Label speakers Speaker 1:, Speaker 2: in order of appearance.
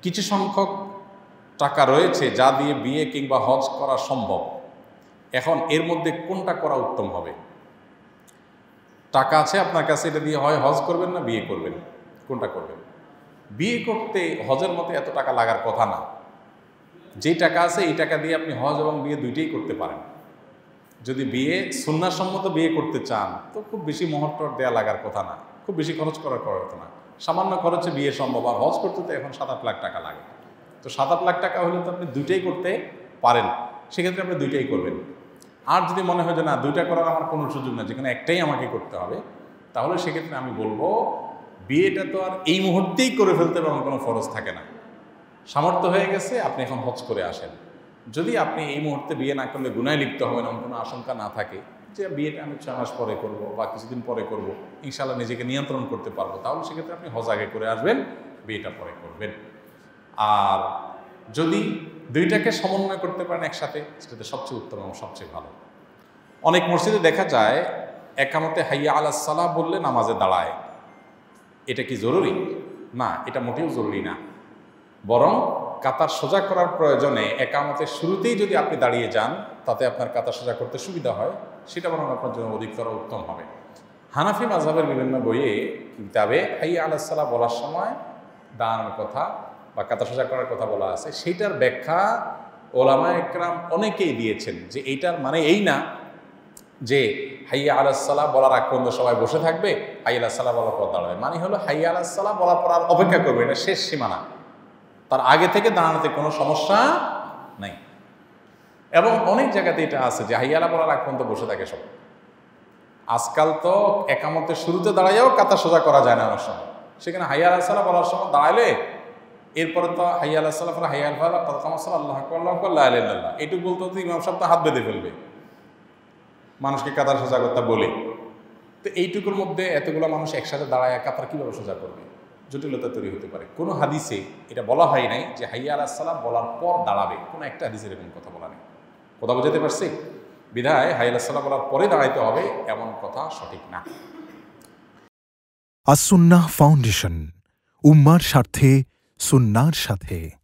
Speaker 1: কিছু সংখ্যক টাকা রয়েছে যা দিয়ে বিয়ে কিংবা হজ করা সম্ভব। এখন এর মধ্যে কোনটা করা উত্তম হবে? টাকা আছে আপনার কাছে, এটা দিয়ে হয় হজ করবেন না বিয়ে করবেন, কোনটা করবেন? বিয়ে করতে হজের মতো এত টাকা লাগার কথা না। যেই টাকা আছে এই টাকা দিয়ে আপনি হজ এবং বিয়ে দুইটাই করতে পারেন। যদি বিয়ে সুন্নাহসম্মত বিয়ে করতে চান তো খুব বেশি মোহর দেওয়া লাগার কথা না, খুব বেশি খরচ করার কথা না, সামান্য খরচে বিয়ে সম্ভব। আর হজ করতে তো এখন 7-8 লাখ টাকা লাগে। তো 7-8 লাখ টাকা হলে তো আপনি দুইটাই করতে পারেন, সেক্ষেত্রে আপনি দুইটাই করবেন। আর যদি মনে হয় যে না দুইটা করার আমার কোনো সুযোগ না, যেখানে একটাই আমাকে করতে হবে, তাহলে সেক্ষেত্রে আমি বলবো বিয়েটা তো আর এই মুহূর্তেই করে ফেলতে পারেন, কোনো ফরজ থাকে না। সামর্থ্য হয়ে গেছে, আপনি এখন হজ করে আসেন। যদি আপনি এই মুহূর্তে বিয়ে না করলে গুনায় লিপ্ত হবেন এমন কোনো আশঙ্কা না থাকে, যে বিয়েটা আমি 6 মাস পরে করব বা কিছুদিন পরে করব, ইনশাআল্লাহ নিজেকে নিয়ন্ত্রণ করতে পারবো, তাহলে সেক্ষেত্রে আপনি হজ আগে করে আসবেন, বিয়েটা পরে করবেন। আর যদি দুইটাকে সমন্বয় করতে পারেন একসাথে, সেটাতে সবচেয়ে উত্তম এবং সবচেয়ে ভালো। অনেক মসজিদে দেখা যায় একামতে হাইয়া আলাস সালাহ বললে নামাজে দাঁড়ায়। এটা কি জরুরি? না, এটা মোটেও জরুরি না। বরং কাতার সোজা করার প্রয়োজনে একামতের শুরুতেই যদি আপনি দাঁড়িয়ে যান, তাতে আপনার কাতার সোজা করতে সুবিধা হয়, সেটা বরং আপনার জন্য অধিকতর উত্তম হবে। হানাফি মাযহাবের বিভিন্ন বইয়ে কিতাবে হাইয়া আলাস সালাহ বলার সময় দাঁড়ানোর কথা বা কাতার সোজা করার কথা বলা আছে, সেইটার ব্যাখ্যা ওলামায়ে কেরাম অনেকেই দিয়েছেন যে এইটার মানে এই না যে হাইয়া আলাস সালাহ বলার আগ পর্যন্ত সবাই বসে থাকবে, হাইয়া আলাস সালাহ বলার পর দাঁড়াবে। মানে হলো হাইয়া আলাস সালাহ বলার পর আর অপেক্ষা করবে, এটা শেষ সীমানা, তার আগে থেকে দাঁড়ানোতে কোনো সমস্যা নাই। এবং অনেক জায়গাতে এটা আছে যে হাইয়া আলা বলার আগ পর্যন্ত বসে থাকে সব। আজকাল তো একামতের শুরুতে দাঁড়াইয়াও কাতার সোজা করা যায় না অনেক সময়, সেখানে হাইয়া আলাস সালাহ বলার সময় দাঁড়ালে এরপরে তো হাইয়া আলাস সালাহ হাইয়া আল ফালাহ আল্লাহু আকবার আল্লাহু আকবার লা ইলাহা ইল্লাল্লাহ এইটুকু বলতে হতে ইমাম সাহেব তো হাত বেঁধে ফেলবে মানুষকে কাতার সোজা করতে বলে। তো এইটুকুর মধ্যে এতগুলো মানুষ একসাথে দাঁড়ায় কাতার কীভাবে সোজা করবে? জটিলতা তৈরি হতে পারে। কোনো হাদিসে এটা বলা হয় নাই যে হাইয়া আলাস সালাহ বলার পর দাঁড়াবে, কোনো একটা হাদিসের এরকম কথা বলা নেই। কথা বুঝাতে পারছি? বিধায় হাইয়া আলাস সালাহ বলার পরে দাঁড়াইতে হবে এমন কথা সঠিক না।
Speaker 2: আস-সুন্নাহ ফাউন্ডেশন, উম্মার স্বার্থে সুন্নাহর সাথে।